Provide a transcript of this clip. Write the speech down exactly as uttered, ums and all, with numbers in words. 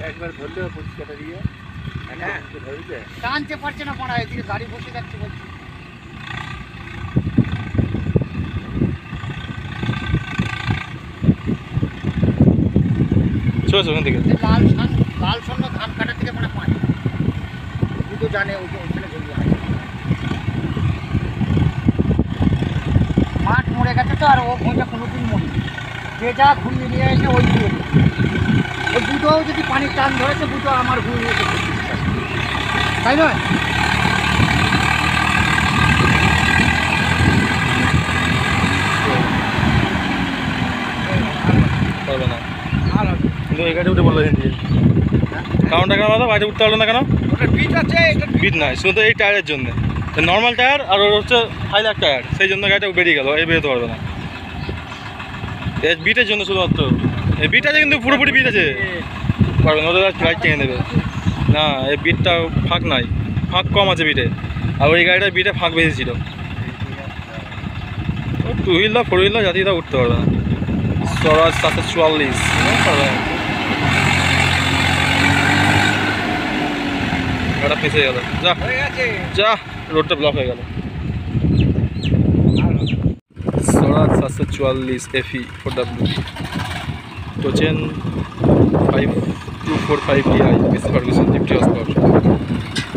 একবার ধরলে পরিষ্কারটা দিয়ে হ্যাঁ ধরবে টানতে পারছে না পড়া এদিকে গাড়ি বসে যাচ্ছে বলছি চলেছে ওখান থেকে লাল লাল স্বর্ণ ধান কাটার থেকে মানে পাঁচ দুটো জানে ওখানে ঘুরিয়ে আছে মাঠ মরে গেছে তো আর ও ঘুরে কোনোদিন মরে যে যা ঘুরিয়ে নিয়ে এসে ওই ঘুরে ওই দুটোও যদি পানির টান ধরেছে দুটো আমার ঘুরিয়ে তাই নয় পারবে না কিন্তু এই গাড়ি উঠে বললো হিন্দি কারণটা কেন দাদা বাইরে উঠতে পারলো না কেন বিট আছে বিট নাই শুধু এই টায়ারের জন্য নর্মাল টায়ার আর ওর হচ্ছে হাইলার টায়ার সেই জন্য গাড়িটা বেরিয়ে গেল এই বেরোতে পারবে না এই বিটের জন্য শুধুমাত্র এই বিট আছে কিন্তু পুরোপুরি বিট আছে পারবে না ওদের গাড়ি টেনে দেবে না এই বিটটা ফাঁক নাই ফাঁক কম আছে বিটে আর ওই গাড়িটা বিটে ফাঁক বেশি ছিল টু হুইলার ফোর হুইলার জাতিটা উঠতে পারবে না স্বরাজ সাতশো চুয়াল্লিশ গাড়িটা ফেঁসে গেল যা যা রোডটা ব্লক হয়ে গেল স্বরাজ সাতশো চুয়াল্লিশ এফি ফোর ডাব্লিউ টোচেন five two four five DI Massey Ferguson fifty horse পাওয়ার